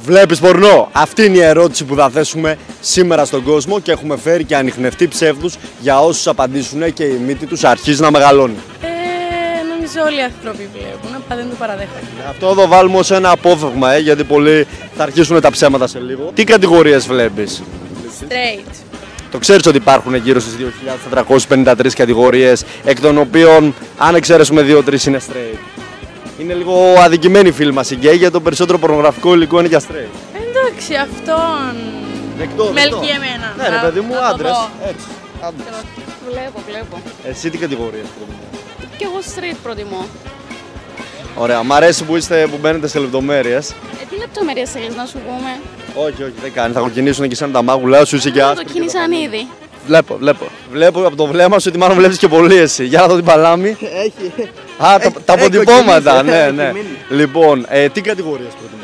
Βλέπεις πορνό? Αυτή είναι η ερώτηση που θα θέσουμε σήμερα στον κόσμο και έχουμε φέρει και ανιχνευτεί ψεύδους για όσους απαντήσουν και η μύτη τους αρχίζει να μεγαλώνει. Νομίζω όλοι οι άνθρωποι βλέπουν, απλά δεν το παραδέχονται. Αυτό εδώ βάλουμε ως ένα απόφευγμα, γιατί πολλοί θα αρχίσουν τα ψέματα σε λίγο. Τι κατηγορίες βλέπεις? Straight. Το ξέρεις ότι υπάρχουν γύρω στις 2.453 κατηγορίες, εκ των οποίων αν εξαιρέσουμε 2-3 είναι straight. Είναι λίγο αδικημένοι οι φίλοι μας οι γκέι, γιατί το περισσότερο πορνογραφικό υλικό είναι για straight. Εντάξει, αυτόν. Δεκτό. Με ελκύει εμένα. Ναι, ρε παιδί μου, άντρες. Έτσι. Άντρες. Βλέπω. Εσύ τι κατηγορίες προτιμάς? Και εγώ street προτιμώ. Ωραία, μ' αρέσει που μπαίνετε σε λεπτομέρειες. Τι λεπτομέρειες θέλεις να σου πούμε? Όχι, δεν κάνει. Θα κοκκινήσουν και σαν τα μάγουλα σου, είσαι και άσπρη. Το κίνησαν ήδη. Βλέπω από το βλέμμα σου ότι μάλλον βλέπεις και πολύ εσύ. Για να δω την παλάμη. Έχει. Α, τα αποτυπώματα, ναι. Λοιπόν, τι κατηγορίες προτιμάς?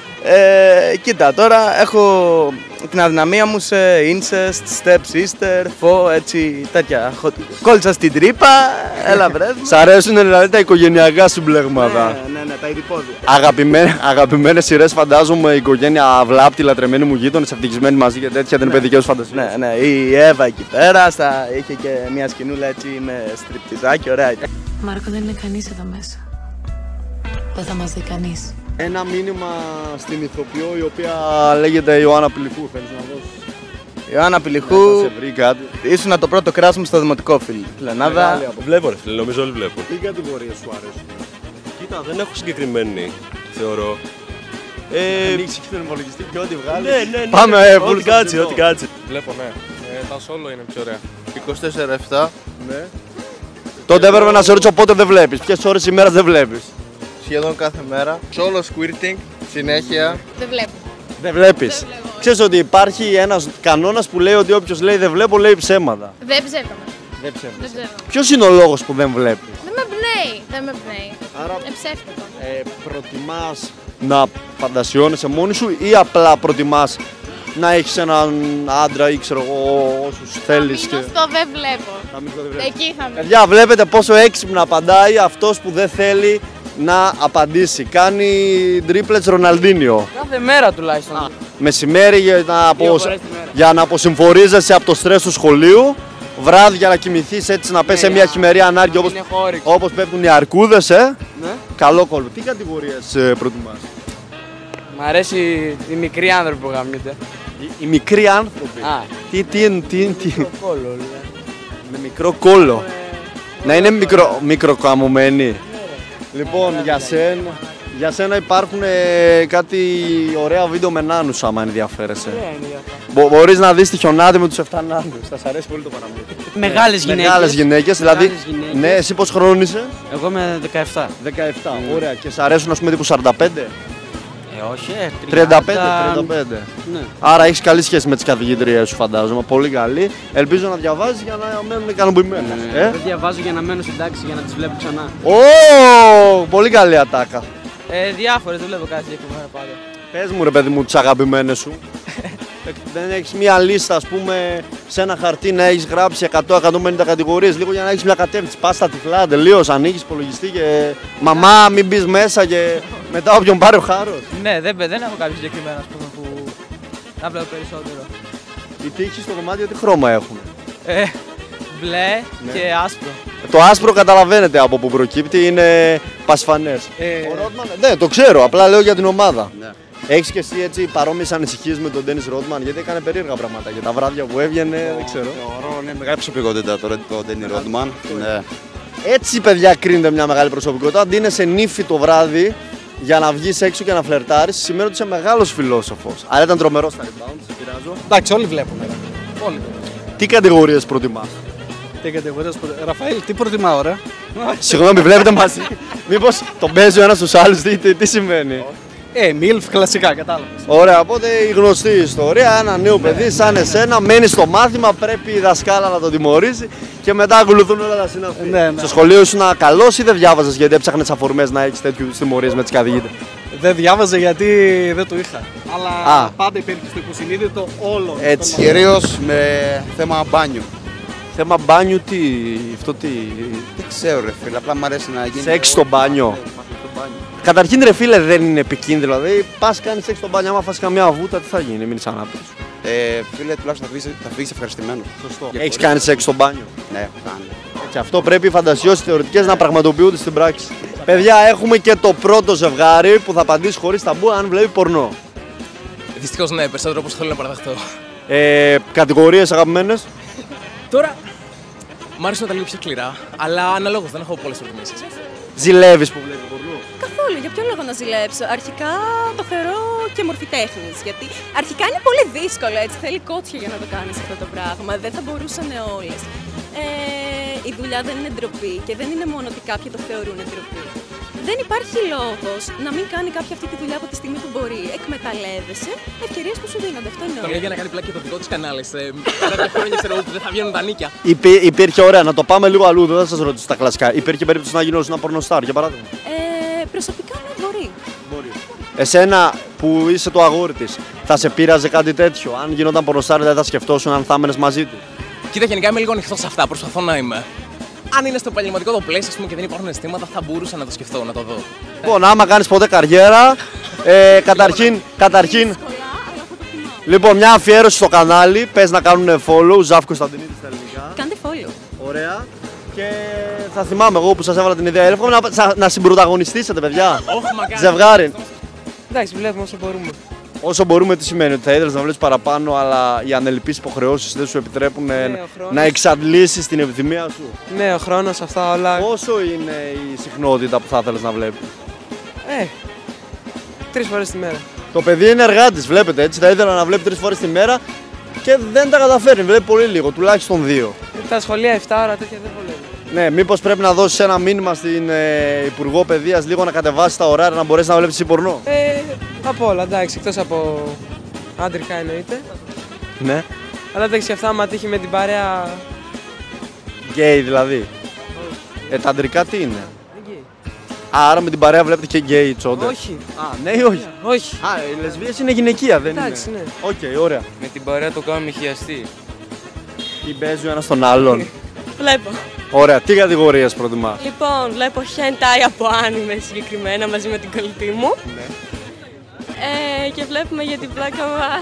Κοίτα, τώρα έχω την αδυναμία μου σε incest, step sister, έτσι τέτοια. Κόλλησα στην τρύπα, έλα βρε. Σ' αρέσουν δηλαδή τα οικογενειακά συμπλέγματα? Ναι, τα ειδipόδια. Αγαπημένες σειρές φαντάζομαι, η οικογένεια βλάπτη, λατρεμένοι μου γείτονες, ευτυχισμένοι μαζί και τέτοια, δεν είναι παιδικές φαντασίες. Ναι, η Εύα εκεί πέρα, είχε και μια σκηνούλα έτσι με στριπτιζάκι, ωραία. Μάρκο, δεν είναι κανείς εδώ μέσα. Δεν θα μας δει κανείς. Ένα μήνυμα στην ηθοποιό η οποία λέγεται Ιωάννα Πηλιχού, θέλεις να δώσεις? Ιωάννα Πηλιχού, ήσουν το πρώτο κράσι μου στο δημοτικό, φιλενάδα. Βλέπω ρε φίλε, νομίζω όλοι βλέπουν. Τι κατηγορίες σου αρέσουν? Κοίτα, δεν έχω συγκεκριμένη, θεωρώ. Ανοίξει και τον υπολογιστή και ό,τι βγάλει. Ναι. Πάμε, ό,τι κάτσει, ό,τι κάτσει. Βλέπω, ναι. Τα solo είναι πιο ωραία. 24-7. Ναι. Τότε έπρεπε να σε ρωτήσω πότε δεν βλέπεις, ποιες ώρες ημέρας δεν βλέπεις? Σχεδόν κάθε μέρα. Solo squirting, συνέχεια. Δεν βλέπω. Δεν βλέπεις? Ξέρεις ότι υπάρχει ένας κανόνας που λέει ότι όποιος λέει δεν βλέπω λέει ψέματα. Δεν ψεύδομαι. Ποιος είναι ο λόγος που δεν βλέπεις? Δεν με πνέει. Άρα Ψεύτικο. προτιμάς να φαντασιώνεσαι μόνη σου ή απλά προτιμάς να έχεις έναν άντρα ή ξέρω εγώ όσους θέλεις? Στο δεν βλέπω. Εκεί θα μείνω. Παιδιά, βλέπετε πόσο έξυπνα απαντάει αυτός που δεν θέλει να απαντήσει. Κάνει τρίπλετς Ροναλντίνιο. Κάθε μέρα τουλάχιστον. Μεσημέρι για να αποσυμφορίζεσαι από το στρες του σχολείου. Βράδυ για να κοιμηθείς έτσι, να πες σε μια χειμερία ανάγκη όπως πέφτουν οι αρκούδες. Ναι. Καλό κόλπο. Τι κατηγορίες προτιμάς? Μ' αρέσει οι μικροί άνθρωποι που γαμιούνται. Οι μικροί άνθρωποι. Τι. Κόλλο, με μικρό κόλλο. Να είναι μικροκαμωμένοι. Λοιπόν, για σένα υπάρχουν κάτι ωραία βίντεο με νάνους, άμα ενδιαφέρεσαι. Μπορείς να δεις τη Χιονάτη με τους 7 νάνους. Θα σ' αρέσει πολύ το παραμύθι. Μεγάλες γυναίκες. Δηλαδή, ναι, εσύ πώς χρόνων είσαι? Εγώ είμαι 17. 17, ωραία. Και σ' αρέσουν ας πούμε τύπου 45? Όχι, 35. Ναι. Άρα έχεις καλή σχέση με τις καθηγήτριες σου, φαντάζομαι. Πολύ καλή. Ελπίζω να διαβάζεις για να μένουν ικανοποιημένες. Δεν διαβάζω για να μένω στην τάξη, για να τις βλέπω ξανά. Πολύ καλή ατάκα. Διάφορες, δεν βλέπω κάτι συγκεκριμένο πάντα. Πες μου ρε παιδί μου τις αγαπημένες σου. Δεν έχεις μια λίστα, ας πούμε, σε ένα χαρτί να έχεις γράψει 100-150 κατηγορίες, λίγο για να έχεις μια κατεύθυνση. Πας στα τυφλά, τελείως, ανοίγεις υπολογιστή και μαμά μην μπεις μέσα και μετά όποιον πάρει ο χάρος. Ναι, δεν έχω κάποιο συγκεκριμένο, ας πούμε, που να βλέπω περισσότερο. Οι τύχοι στο δωμάτιο τι χρώμα έχουν? Μπλε και άσπρο. Το άσπρο καταλαβαίνετε από που προκύπτει, είναι πασφανές. Ο Ρότμαν, ναι, το ξέρω, απλά λέω για την ομάδα. Ναι. Έχεις και εσύ έτσι παρόμοιες ανησυχίες με τον Ντένις Ρότμαν, γιατί έκανε περίεργα πράγματα και τα βράδια που έβγαινε, δεν ξέρω. Θεωρώ είναι μεγάλη προσωπικότητα τώρα το Ντένις Ρότμαν. Ναι. Έτσι, παιδιά, κρίνεται μια μεγάλη προσωπικότητα. Αντί είναι σε νύφη το βράδυ για να βγεις έξω και να φλερτάρεις, σημαίνει ότι είσαι μεγάλος φιλόσοφος. Αλλά ήταν τρομερός στα rebound, σε πειράζω. Εντάξει, όλοι βλέπουν. Όλοι. Τι κατηγορίες προτιμάς? Τι κατηγορίες προτιμάς? Ραφαήλ, τι προτιμάω, ρε? Συγγνώμη, βλέπετε μαζί. Μήπως τον παίζει ο ένας στους άλλους, τι σημαίνει? Μίλφ, κλασικά, κατάλαβες. Ωραία, οπότε η γνωστή ιστορία, ένα νέο παιδί σαν εσένα μένει στο μάθημα, πρέπει η δασκάλα να τον τιμωρήσει και μετά ακολουθούν όλα τα συναφή. Ναι. Στο σχολείο ήσουν καλός ή δεν διάβαζες γιατί έψαχνες αφορμές να έχεις τέτοιους τιμωρίες με τις καθηγήτες? Δεν διάβαζε γιατί δεν το είχα. Αλλά πάντα υπήρχε στο υποσυνείδητο όλο. Έτσι. Κυρίως με θέμα μπάνιου. Θέμα μπάνιου, αυτό τι? Δεν ξέρω ρε φίλε, απλά μου αρέσει να γίνει. Σεξ στο μπάνιο. μπάνιο. Καταρχήν ρε φίλε δεν είναι επικίνδυνο. Δηλαδή πας κάνεις σεξ στο μπάνιο, άμα φας καμιά βούτα, τι θα γίνει, μείνεις ανάπηρος. Φίλε, τουλάχιστον θα φύγεις ευχαριστημένος. Σωστό. Έχεις κάνει σεξ στο μπάνιο? Ναι, έχω κάνει. Και αυτό πρέπει οι φαντασιώσεις θεωρητικές να πραγματοποιούνται στην πράξη. Παιδιά, έχουμε και το πρώτο ζευγάρι που θα απαντήσει χωρίς ταμπού αν βλέπει πορνό. Δυστυχώς ναι, περισσότερο όπως θέλω να παραδεχτώ. Κατηγορίες αγαπημένες. Τώρα, μ' αρέσουν τα λίγο πιο σκληρά, αλλά αναλόγως δεν έχω πολλές προτιμήσεις. Ζηλεύεις που βλέπει πορνό? Καθόλου, για ποιο λόγο να ζηλέψω. Αρχικά το θεωρώ και μορφή τέχνης. Γιατί αρχικά είναι πολύ δύσκολο έτσι. Θέλει κότσια για να το κάνεις αυτό το πράγμα. Δεν θα μπορούσαν όλες. Η δουλειά δεν είναι ντροπή και δεν είναι μόνο ότι κάποιοι το θεωρούν ντροπή. Δεν υπάρχει λόγος να μην κάνει κάποια αυτή τη δουλειά από τη στιγμή που μπορεί. Εκμεταλλεύεσαι ευκαιρίες που σου δίνονται. Αυτό είναι. Το λέει για να κάνει πλάκα και το δικό της κανάλι. Κάποια χρόνια ξέρω που δεν θα βγαίνουν τα νίκια. Υπήρχε, ωραία, να το πάμε λίγο αλλού, δεν θα σας ρωτήσω τα κλασικά. Υπήρχε περίπτωση να γινώσουν ένα πορνοστάρ, για παράδειγμα? Προσωπικά ναι, μπορεί. Εσένα που είσαι το αγόρι της, θα σε πείραζε κάτι τέτοιο? Αν γινόταν πορνοστάρ, δεν θα σκεφτόσουν αν θα έμενες μαζί του? Κοίτα, γενικά είμαι λίγο ανοιχτός σε αυτά. Προσπαθώ να είμαι. Αν είναι στο επαγγελματικό το πλαίσιο, ας πούμε, και δεν υπάρχουν αισθήματα, θα μπορούσα να το σκεφτώ, να το δω. Λοιπόν, άμα κάνεις ποτέ καριέρα, καταρχήν. Λοιπόν, μια αφιέρωση στο κανάλι. Πες να κάνουν follow. Ζάφ Κωνσταντινίδη στα ελληνικά. Κάντε follow. Ωραία. Και θα θυμάμαι εγώ που σας έβαλα την ιδέα. Εύχομαι να συμπρωταγωνιστήσετε, παιδιά. Ζευγάρι. Εντάξει, βλέπουμε όσο μπορούμε. Όσο μπορούμε, τι σημαίνει? Ότι θα ήθελες να βλέπεις παραπάνω, αλλά οι ανελιπείς υποχρεώσεις δεν σου επιτρέπουν να εξαντλήσεις την επιθυμία σου. Ναι, ο χρόνος, αυτά όλα. Πόσο είναι η συχνότητα που θα ήθελες να βλέπεις? 3 φορές τη μέρα. Το παιδί είναι εργάτης, βλέπετε έτσι. Θα ήθελα να βλέπει 3 φορές τη μέρα και δεν τα καταφέρνει. Βλέπει πολύ λίγο, τουλάχιστον 2. Τα σχολεία 7 ώρα τέτοια δεν βολεύει. Ναι, μήπως πρέπει να δώσεις ένα μήνυμα στην Υπουργό Παιδείας λίγο να κατεβάσει τα ωράρια να μπορέσει να βλέπεις εσύ πορνό? Από όλα, εντάξει, εκτός από άντρικα εννοείται. Ναι. Αλλά εντάξει, αυτά άμα τύχει με την παρέα. Γκέι δηλαδή. Τα αντρικά τι είναι? Άρα με την παρέα βλέπετε και γκέι τσόντες? Όχι. Ναι ή όχι? Όχι. Οι λεσβείες είναι γυναικεία, δεν εντάξει, είναι? Ναι. Οκ, ωραία. Με την παρέα το κάνουμε χιαστή. Ή παίζει ο ένας τον άλλον? Βλέπω. Ωραία, τι κατηγορίες προτιμάς? Λοιπόν, βλέπω hentai από άνιμε συγκεκριμένα μαζί με την κολλητή μου. Ναι. Και βλέπουμε για την πλάκα μας.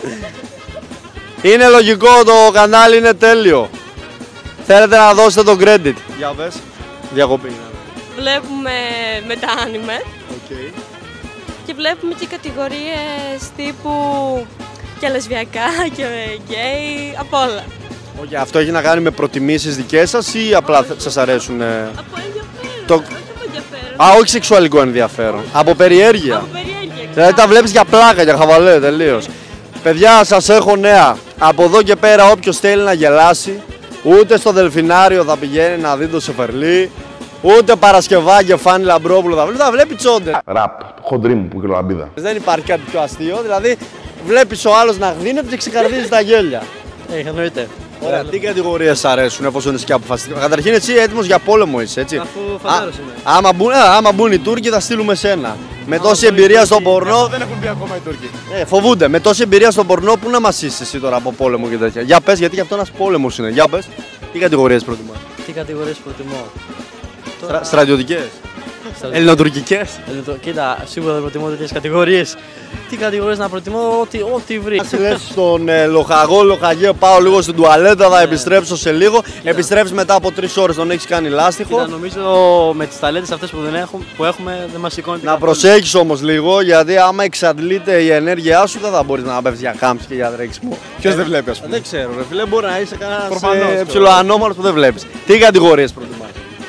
Είναι λογικό, το κανάλι είναι τέλειο. Θέλετε να δώσετε το credit? Για πες. Διακοπή. Βλέπουμε με τα άνιμε. Okay. Και βλέπουμε και κατηγορίες τύπου και λεσβιακά και γκέι, από όλα. Okay, αυτό έχει να κάνει με προτιμήσεις δικές σας ή απλά σας αρέσουν? Από ενδιαφέρον. Όχι σεξουαλικό ενδιαφέρον. Από περιέργεια. Δηλαδή τα βλέπεις για πλάκα, για χαβαλέ τελείως. Παιδιά, σας έχω νέα. Από εδώ και πέρα όποιος θέλει να γελάσει, ούτε στο Δελφινάριο θα πηγαίνει να δει το Σεφερλί, ούτε Παρασκευά και Φάνη Λαμπρόπουλο θα βλέπει τσόντες. Ραπ, χοντρί μου που κιλοαμπίδα. Δεν υπάρχει κάτι πιο αστείο, δηλαδή βλέπεις ο άλλος να γδίνεται και ξεκαρδίζει τα γέλια. Εννοείται. Ωραία, τι κατηγορίες αρέσουν εφόσον είσαι και αποφασιστικό? Καταρχήν εσύ έτοιμος για πόλεμο είσαι, έτσι? Αφού φαντάρος είμαι. Άμα μπουν οι Τούρκοι θα στείλουμε σένα. Με τόση εμπειρία στον πορνό. Δεν έχουν μπει ακόμα οι Τούρκοι. Φοβούνται. Με τόση εμπειρία στον πορνό, πού να μας είσαι εσύ τώρα από πόλεμο και τέτοια? Για πες, γιατί γι' αυτό ένας πόλεμος είναι. Για πες, τι κατηγορίες προτιμάς? Τι κατηγορίες προτιμώ? Στρατιωτικές. Ελληνοτουρκικές. Κοίτα, σίγουρα δεν προτιμώ τέτοιες κατηγορίες. Τι κατηγορίες να προτιμώ, ό,τι βρει. Ας λες στον λοχαγό, λοχαγέ, πάω λίγο στην τουαλέτα, θα επιστρέψω σε λίγο. Επιστρέφεις μετά από 3 ώρες, τον έχεις κάνει λάστιχο. Κοίτα, νομίζω με τις ταλέντες αυτές που έχουμε δεν μας σηκώνει. Να προσέχεις όμως λίγο, γιατί άμα εξαντλείται η ενέργειά σου, δεν θα μπορείς να πέφτεις για κάμψη και για τρέξιμο. Ποιος δεν βλέπει, ας πούμε? Δεν ξέρω, ρε φίλε, μπορεί να είσαι κανένας ψιλοανώμαλος που δεν βλέπεις. Τι κατηγορίες προτιμάς?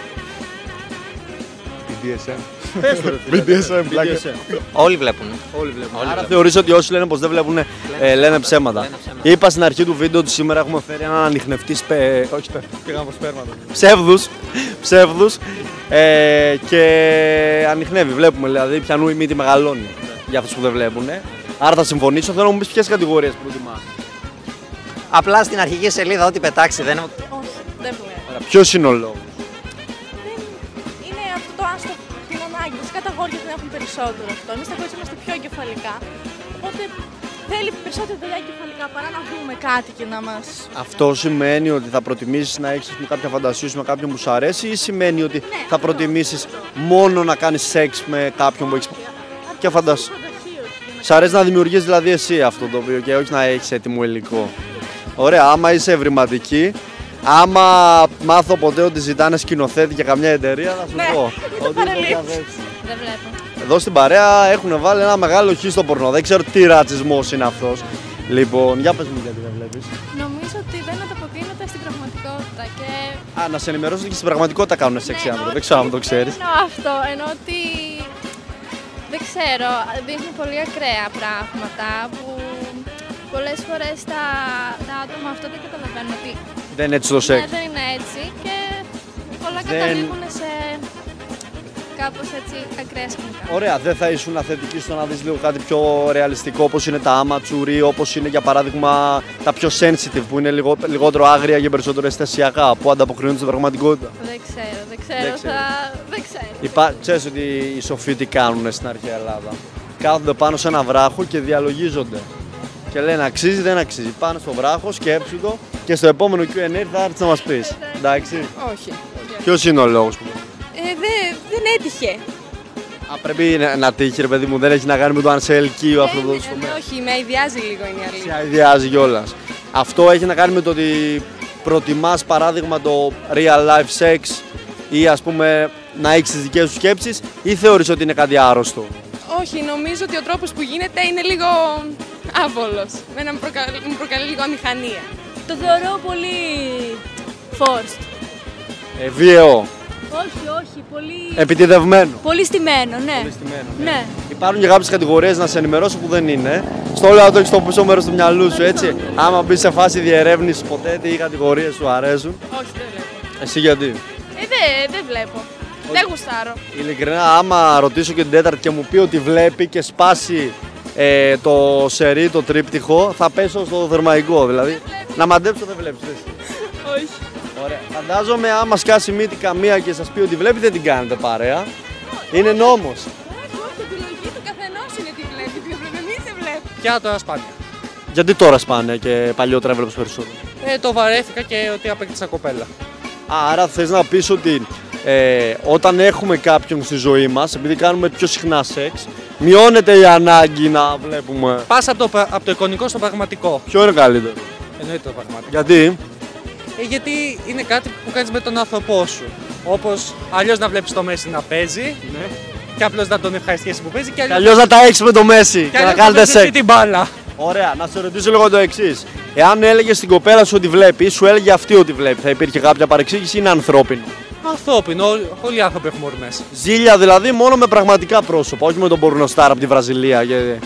BDSM. Πες το, ρε BDSM, πλάκα. Όλοι βλέπουν. Άρα θεωρείς ότι όσοι λένε πως δεν βλέπουν λένε ψέματα. Είπα στην αρχή του βίντεο ότι σήμερα έχουμε φέρει έναν ανιχνευτή ψεύδους και ανιχνεύει. Βλέπουμε δηλαδή πιανού η μύτη μεγαλώνει για αυτούς που δεν βλέπουν. Άρα θα συμφωνήσω. Θέλω να μου πεις ποιες κατηγορίες προτιμάς? Απλά στην αρχική σελίδα ό,τι πετάξει δεν είναι. Όχι, δεν βλέπω. Ποιος είναι ο λόγος? Είναι αυτό το άστο, την ανάγκη. Βασικά τα αγόρια δεν έχουν περισσότερο αυτό. Εμείς τα κορίτσια είμαστε πιο εγκεφαλικά. Οπότε θέλει περισσότερη δουλειά κεφαλικά παρά να βρούμε κάτι και να μας... Αυτό σημαίνει ότι θα προτιμήσεις να έχεις κάποια φαντασία σου με κάποιον που σου αρέσει ή σημαίνει ότι θα προτιμήσεις μόνο να κάνεις σεξ με κάποιον που έχεις και φαντασία? Σ' αρέσει να δημιουργείς δηλαδή εσύ αυτό το οποίο και όχι να έχεις έτοιμο υλικό. Ωραία, άμα είσαι ευρηματική, άμα μάθω ποτέ ότι ζητάνε σκηνοθέτη για καμιά εταιρεία, θα σου πω. Δεν βλέπω. Εδώ στην παρέα έχουν βάλει ένα μεγάλο χ στο πορνό. Δεν ξέρω τι ρατσισμός είναι αυτός. Λοιπόν, για πες μου γιατί δεν βλέπεις. Νομίζω ότι δεν ανταποκρίνονται στην πραγματικότητα και... Α, να σε ενημερώσω ότι και στην πραγματικότητα κάνουν σεξ οι άνθρωποι. Δεν ξέρω αν το ξέρεις. Εννοώ αυτό, ενώ ότι... Δεν ξέρω, δείχνουν πολύ ακραία πράγματα που πολλές φορές τα άτομα αυτό δεν καταλαβαίνουν ότι... Δεν είναι έτσι το σεξ. Ναι, δεν είναι έτσι και πολλά καταλήγουν σε κάπως έτσι ακραία σκηνικά. Ωραία, δεν θα ήσουν θετική στο να δεις λίγο κάτι πιο ρεαλιστικό όπως είναι τα amateur, όπως είναι για παράδειγμα τα πιο sensitive που είναι λιγότερο άγρια και περισσότερο αισθησιακά που ανταποκρίνονται στην πραγματικότητα? Δεν ξέρω. Ξέρεις ότι οι σοφοί τι κάνουν στην αρχαία Ελλάδα? Κάθονται πάνω σε ένα βράχο και διαλογίζονται. Και λένε αξίζει, δεν αξίζει. Πάνε στο βράχο, σκέψου το και στο επόμενο Q&A θα έρθεις να μας πεις. Εντάξει. Όχι. Ποιος είναι ο λόγος που... Δεν έτυχε. Πρέπει να τύχει, ρε παιδί μου, δεν έχει να κάνει με το αν σε ελκύει αυτό το τομέα. Όχι, με αηδιάζει λίγο είναι η αλήθεια. Σε αηδιάζει κιόλας. Αυτό έχει να κάνει με το ότι προτιμάς παράδειγμα το real life sex ή ας πούμε να έχεις τις δικές σου σκέψεις ή θεωρείς ότι είναι κάτι άρρωστο? Όχι, νομίζω ότι ο τρόπος που γίνεται είναι λίγο άβολος. Μου προκαλεί λίγο αμηχανία. Το θεωρώ πολύ forced. Βίαιο. Όχι, πολύ... Επιτιδευμένο. Πολύ στημένο, ναι. Πολύ στημένο, ναι. Υπάρχουν και κάποιες κατηγορίες, να σε ενημερώσω, που δεν είναι. Στο λέω να το έχεις στο πίσω μέρος του μυαλού σου, έτσι. Άμα μπεις σε φάση διερεύνησης ποτέ, τι κατηγορίες σου αρέσουν? Όχι, δεν βλέπω. Εσύ γιατί? Δεν βλέπω. Δεν γουστάρω. Ειλικρινά, άμα ρωτήσω και την τέταρτη και μου πει ότι βλέπει και σπάσει το σερί, το τρίπτυχο, θα πέσω στο θερμαϊκό. Δηλαδή, να μαντέψω δεν βλέπεις. Όχι. Ωραία. Φαντάζομαι άμα σκάσει μύτη καμία και σας πει ότι βλέπει, δεν την κάνετε παρέα. Είναι νόμος. Όχι, επιλογή του καθενός είναι τι βλέπει. Τι βλέπει, εμείς δεν βλέπουμε. Πια τώρα σπάνια. Γιατί τώρα σπάνε και παλιότερα έβλεπες περισσότερο? Το βαρέθηκα και ότι απέκτησα κοπέλα. Άρα θες να πεις ότι όταν έχουμε κάποιον στη ζωή μας, επειδή κάνουμε πιο συχνά σεξ, μειώνεται η ανάγκη να βλέπουμε. Πας από το εικονικό στο πραγματικό. Ποιο είναι καλύτερο? Εννοείται το πραγματικό. Γιατί? Γιατί είναι κάτι που κάνεις με τον άνθρωπό σου. Όπως αλλιώς να βλέπεις το Μέση να παίζει, ναι, και απλώς να τον ευχαριστήσει που παίζει, και αλλιώς να τα έχεις με το Μέση και να κάνετε σεξ. Την μπάλα. Ωραία, να σε ρωτήσω λίγο το εξής. Εάν έλεγε στην κοπέλα σου ότι βλέπει ή σου έλεγε αυτή ότι βλέπει, θα υπήρχε κάποια παρεξήγηση ή είναι ανθρώπινο? Ανθρώπινο, όλοι οι άνθρωποι έχουμε ορμές. Ζήλια δηλαδή μόνο με πραγματικά πρόσωπα, όχι με τον πορνοστάρ από τη Βραζιλία.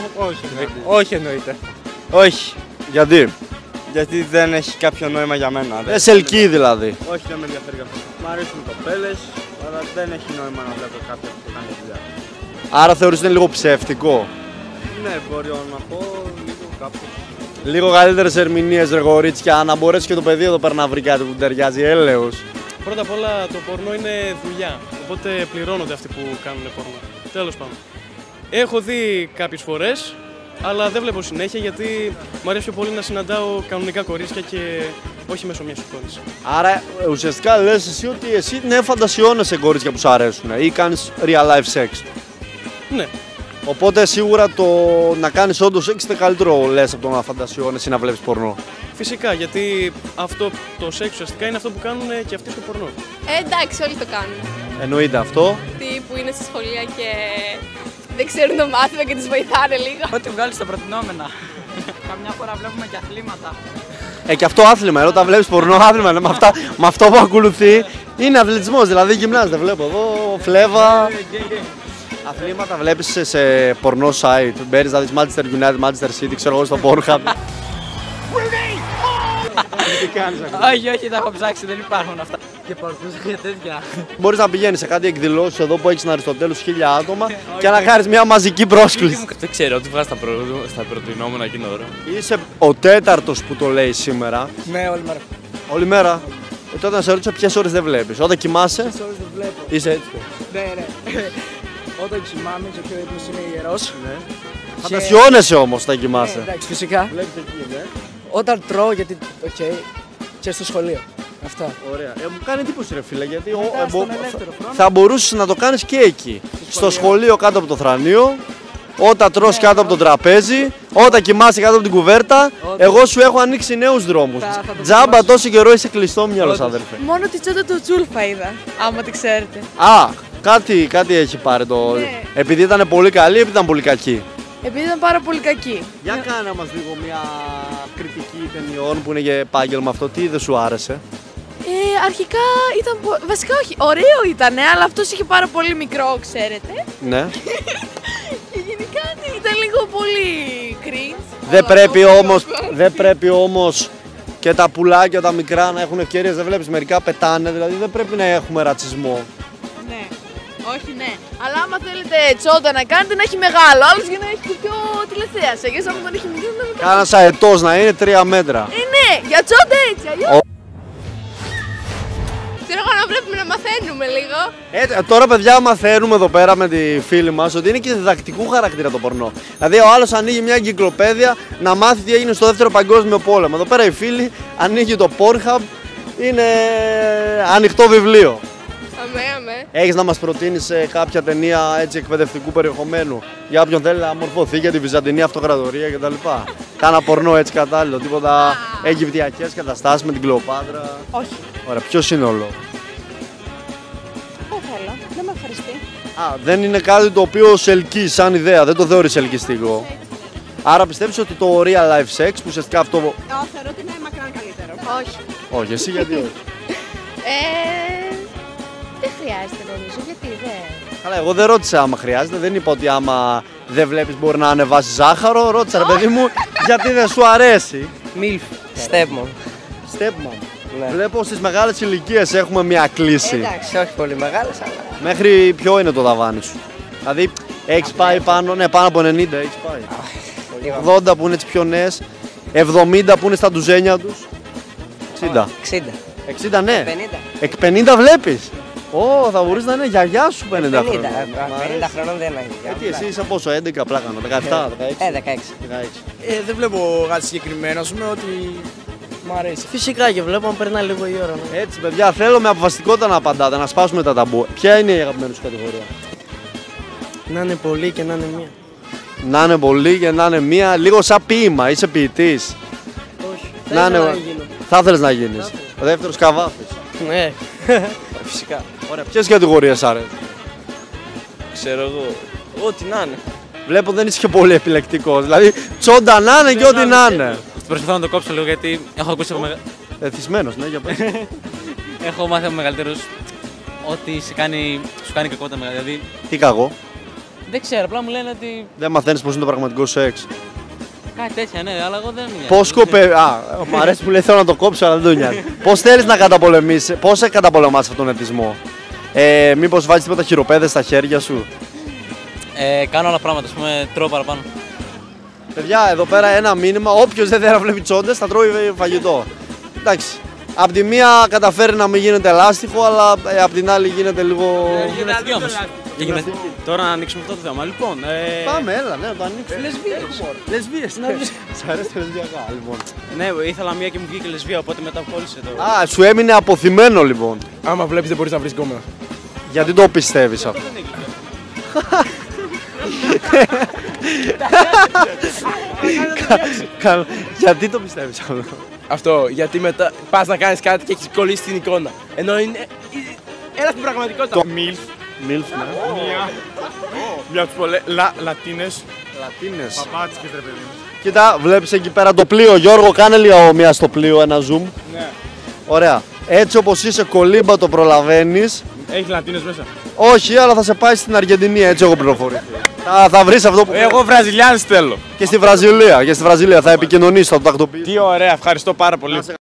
Όχι εννοείται. Όχι. Γιατί? Γιατί δεν έχει κάποιο νόημα για μένα. Δεν σε ελκύει δηλαδή? Όχι, δεν με ενδιαφέρει αυτό. Μ' αρέσουν οι κοπέλες, αλλά δεν έχει νόημα να βλέπω κάποιον που κάνει δουλειά. Άρα θεωρείς ότι είναι λίγο ψεύτικο? Ναι, μπορεί να πω λίγο κάπου. Λίγο καλύτερες ερμηνείες, ρε γορίτσια, να μπορέσει και το παιδί εδώ πέρα να βρει κάτι που ταιριάζει, έλεος. Πρώτα απ' όλα το πορνό είναι δουλειά, οπότε πληρώνονται αυτοί που κάνουν πορνό. Τέλος πάντων. Έχω δει κάποιες φορές, αλλά δεν βλέπω συνέχεια γιατί μου αρέσει πιο πολύ να συναντάω κανονικά κορίτσια και όχι μέσω μιας εικόνης. Άρα ουσιαστικά λες εσύ ότι εσύ ναι, φαντασιώνεσαι κορίτσια που σου αρέσουν ή κάνεις real life sex? Ναι. Οπότε σίγουρα το να κάνεις όντως σεξ είναι καλύτερο, λες, από το να φαντασιώνεσαι ή να βλέπεις πορνό. Φυσικά, γιατί αυτό το σεξ ουσιαστικά είναι αυτό που κάνουν και αυτοί στο πορνό. Εντάξει, όλοι το κάνουν. Εννοείται αυτό. Τι που είναι στη σχολεία και δεν ξέρουν το μάθημα και τις βοηθάνε λίγο. Ό,τι βγάλεις τα προτινόμενα. Καμιά φορά βλέπουμε και αθλήματα. Και αυτό άθλημα, ενώ όταν βλέπεις πορνό άθλημα, με αυτό που ακολουθεί είναι αθλητισμός, δηλαδή γυμνάζεται. Βλέπω εδώ, φλέβα. Αθλήματα βλέπεις σε πορνό site, μπαίνεις να δεις Manchester United, Manchester City, ξέρω εγώ στο Pornhub. Όχι, τα έχω ψάξει, δεν υπάρχουν αυτά. Και πορνούς και τέτοια. Μπορείς να πηγαίνεις σε κάτι εκδηλώσεις εδώ που έχεις στην Αριστοτέλους 1000 άτομα και να κάνεις μια μαζική πρόσκληση. Δεν ξέρω, τι βγάζει στα προτινόμενα εκείνο ώρα. Είσαι ο τέταρτος που το λέει σήμερα. Ναι, όλη μέρα. Όλη μέρα. Τότε να σε ρωτήσω ποιες ώρες δεν βλέπεις. Όταν κοιμάσαι. Ποιες ώρες δεν βλέπω. Είσαι έτσι. Ναι. Όταν κοιμάμαι και ο πιο ύπνος είναι ιερός. Ναι. Φαντασιώνεσαι όμως όταν κοιμάσαι. Εντάξει, φυσικά. Βλέπεις εκεί, ναι. Όταν τρώω, γιατί. Οκ. Και στο σχολείο. Αυτά. Ωραία. Μου κάνει εντύπωση, ρε φίλε, γιατί στον ελεύθερο χρόνο. θα μπορούσες να το κάνεις και εκεί. Στο σχολείο κάτω από το θρανείο, όταν τρως κάτω από το τραπέζι, όταν κοιμάσαι κάτω από την κουβέρτα. Εγώ σου έχω ανοίξει νέους δρόμους. Τζάμπα τόσο καιρό είσαι κλειστό μυαλός, αδερφέ. Μόνο τη τσόντα του Τσούλφα είδα, άμα τη ξέρετε. Α, κάτι έχει πάρει το. Ναι. Επειδή ήταν πολύ καλή, επειδή ήταν πολύ κακή. Επειδή ήταν πάρα πολύ κακή. Για κάνε μας λίγο μια κριτική ταινιών που είναι για επάγγελμα αυτό. Τι δεν σου άρεσε? Αρχικά ήταν. Βασικά όχι, ωραίο ήταν, αλλά αυτός είχε πάρα πολύ μικρό, ξέρετε. Ναι. Και γενικά ήταν λίγο πολύ cringe. Δεν πρέπει όμως και τα πουλάκια τα μικρά να έχουν ευκαιρίες. Δεν βλέπεις, μερικά πετάνε, δηλαδή δεν πρέπει να έχουμε ρατσισμό. Ναι. Όχι, ναι. Αλλά άμα θέλετε τσόντα να κάνετε, να έχει μεγάλο. Άλλος για να έχει και πιο τηλεθέαση. Γιατί άμα δεν έχει μικρό, να μην κάνει. Κάνας αετός να είναι 3 μέτρα. Ναι, για τσόντα έτσι. Αλλιώς. Ξέρω εγώ να βλέπουμε να μαθαίνουμε λίγο. Τώρα, παιδιά, μαθαίνουμε εδώ πέρα με τη φίλη μας ότι είναι και διδακτικού χαρακτήρα το πορνό. Δηλαδή, ο άλλος ανοίγει μια εγκυκλοπαίδεια να μάθει τι έγινε στο δεύτερο παγκόσμιο πόλεμο. Εδώ πέρα η φίλη ανοίγει το Pornhub, είναι ανοιχτό βιβλίο. Αμέ. Έχεις να μας προτείνεις κάποια ταινία έτσι εκπαιδευτικού περιεχομένου για όποιον θέλει να μορφωθεί για τη Βυζαντινή Αυτοκρατορία κτλ. Κάνα πορνό έτσι κατάλληλο, τίποτα αιγυπτιακές καταστάσεις με την Κλεοπάτρα? Όχι. Ωραία, ποιος είναι ο λόγος? Δεν θέλω, δεν με ευχαριστεί. Δεν είναι κάτι το οποίο σε ελκύει σαν ιδέα, δεν το θεωρείς ελκυστικό. Άρα πιστεύεις ότι το real life sex που ουσιαστικά αυτό. Θεωρώ ότι είναι μακράν καλύτερο. Όχι. Όχι, εσύ γιατί όχι? Δεν χρειάζεται νομίζω, γιατί δεν. Καλά, εγώ δεν ρώτησα άμα χρειάζεται, δεν είπα ότι άμα δεν βλέπεις μπορεί να ανεβάσει ζάχαρο. Ρώτησα, ρε παιδί μου, γιατί δεν σου αρέσει. Μιλφ. Stepmom. Stepmom. Ναι. Βλέπω στις μεγάλες ηλικίες έχουμε μια κλίση. Εντάξει, όχι πολύ μεγάλες, αλλά. Μέχρι ποιο είναι το ταβάνι σου? Δηλαδή, έχεις πάει πάνω, ναι, πάνω από 90 έχεις πάει. 80 που είναι τις πιο νέες, 70 που είναι στα ντουζένια τους. 60. 60, ναι. 50. 50 βλέπεις. Θα μπορείς να είναι γιαγιά σου 50 χρόνια. 50 χρόνων δεν είναι. Γιατί εσύ είσαι πόσο, 11 πλάκα, 17, 16. Δεν βλέπω κάτι συγκεκριμένο, ας πούμε ότι μου αρέσει. Φυσικά και βλέπω αν περνάει λίγο η ώρα. Έτσι, παιδιά, θέλω με αποφασιστικότητα να απαντάτε, να σπάσουμε τα ταμπού. Ποια είναι η αγαπημένη σου κατηγορία? Να είναι πολύ και να είναι μία. Να είναι πολύ και να είναι μία, λίγο σαν ποίημα, είσαι ποιητής. Όχι. Θα ήθελες να γίνεις. Ο δεύτερος Καβάφης. Ναι. Φυσικά. Ωραία, ποιες κατηγορίες αρέσουν? Ξέρω εγώ, ό,τι να είναι. Βλέπω δεν είσαι και πολύ επιλεκτικός, δηλαδή τσόντα να είναι και ό,τι να είναι. Προσπαθώ να το κόψω λίγο γιατί έχω ακούσει από εθισμένος, ναι, για πες. Έχω μάθει από μεγαλύτερους ότι σου κάνει κακό τα μεγάλα, δηλαδή. Τι κακό? Δεν ξέρω, απλά μου λένε ότι. Δεν μαθαίνεις πώς είναι το πραγματικό σεξ. Κάτι τέτοια, ναι, αλλά εγώ δεν νοιάζει. Πώς μου αρέσει που λέει θέλω να το κόψω, αλλά δεν το νοιάζει. Πώς θέλεις να καταπολεμήσεις, πώς καταπολεμάς αυτόν τον εθισμό? Μήπως βάζεις τίποτα χειροπέδες στα χέρια σου? Κάνω άλλα πράγματα, ας πούμε, τρώω παραπάνω. Παιδιά, εδώ πέρα ένα μήνυμα, όποιος δεν θέλει να βλέπει τσόντες θα τρώει φαγητό. Εντάξει. Απ' τη μία καταφέρει να μην γίνεται λάστιχο, αλλά απ' την άλλη γίνεται λίγο. Γυμναστική όμως. Τώρα να ανοίξουμε αυτό το θέμα. Λοιπόν. Πάμε, έλα, ναι, να το ανοίξουμε. Λεσβείες. Σ' αρέσει τα λεσβιακά, λοιπόν. Ναι, ήθελα μία και μου βγήκε λεσβία, οπότε μετά κόλλησε το. Σου έμεινε αποθυμένο, λοιπόν. Άμα βλέπεις δεν μπορείς να βρεις κόμμα. Γιατί το πιστεύεις αυτό? Γιατί το πιστεύεις αυτό? Αυτό, γιατί μετά πας να κάνεις κάτι και έχεις κολλήσει την εικόνα. Ενώ είναι. Έλα στην πραγματικότητα. Το Μιλφ. Μιλφ, ναι. Μια από τις Λατίνες. Λατίνες. Παπάτσικες, ρε παιδί μου. Κοίτα, βλέπεις εκεί πέρα το πλοίο. Γιώργο, κάνε λίγο μία στο πλοίο, ένα zoom. Ναι. Ωραία. Έτσι όπως είσαι κολύμπα το προλαβαίνεις. Έχει Λατίνες μέσα? Όχι, αλλά θα σε πάει στην Αργεντινή, έτσι έχω πληροφορηθεί. Θα βρεις αυτό που. Εγώ Βραζιλιάνους θέλω. Και στη Βραζιλία θα επικοινωνήσεις, θα το τακτοποιήσεις. Τι ωραία, ευχαριστώ πάρα πολύ.